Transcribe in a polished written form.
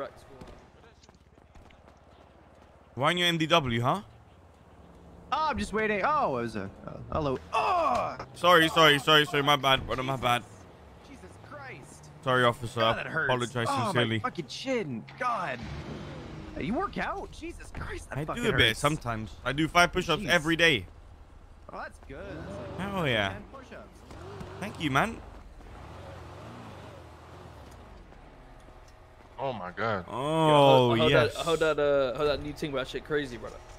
correct score. Why aren't you MDW, huh? Oh, I'm just waiting. Oh, it was a hello. Oh, Sorry. My bad, brother. My bad. Jesus Christ. Sorry, officer. God, that hurts. Apologize Oh, sincerely. my fucking chin. God. Hey, you work out? Jesus Christ, that I fucking do a bit hurts. sometimes. I do 5 push-ups Jeez. every day. Oh, that's good. Oh yeah. 10 push-ups. Thank you, man. Oh my god. Oh How yes. that new thing about shit crazy, brother.